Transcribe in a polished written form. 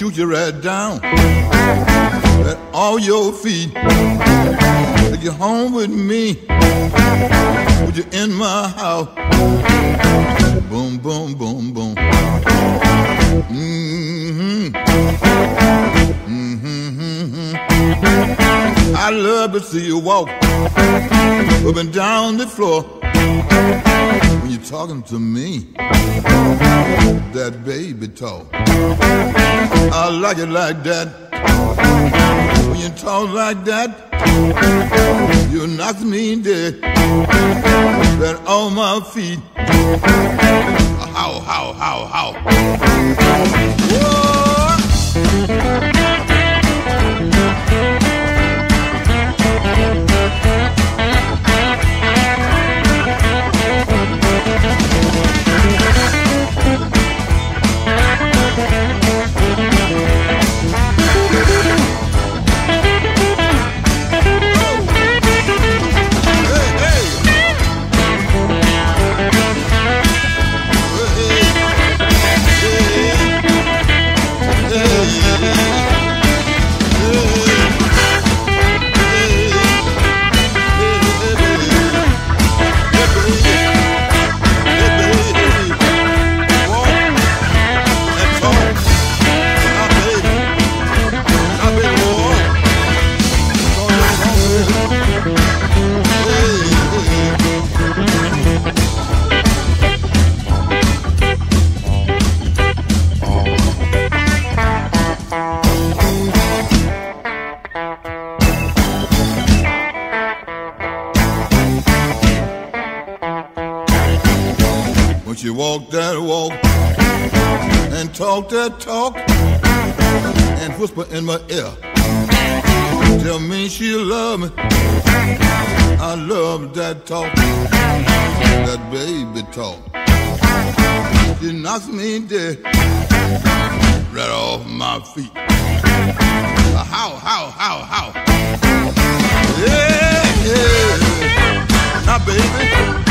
shoot you right down at all your feet. Take you home with me, put you in my house. Boom, boom, boom, boom. Mm-hmm. Mm-hmm, mm-hmm. I love to see you walk up and down the floor when you're talking to me, that baby talk. I like it like that. When you talk like that, you knock me dead. Right on my feet. How, how, how, how. Whoa. She walk that walk and talk that talk and whisper in my ear. Tell me she love me. I love that talk, that baby talk. She knocks me dead right off my feet. How, how. Yeah, yeah. Now, baby.